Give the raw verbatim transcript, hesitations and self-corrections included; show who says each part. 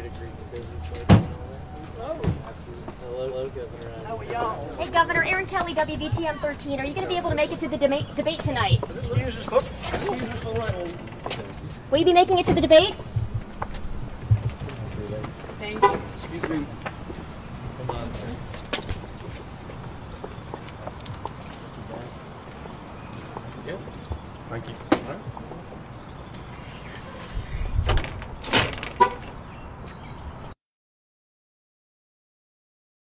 Speaker 1: get a green business like that. Oh. Hello, hello, Governor.
Speaker 2: How are y'all?
Speaker 3: Hey, Governor, Aaron Kelly, W V T M thirteen. Are you going to be able to make it to the debate debate tonight?
Speaker 2: This use this foot. This use this foot right on.
Speaker 3: Will you be making it to the debate?
Speaker 2: Thank you. Excuse me.
Speaker 1: Come on, sir. Yep.
Speaker 2: Thank you. All right.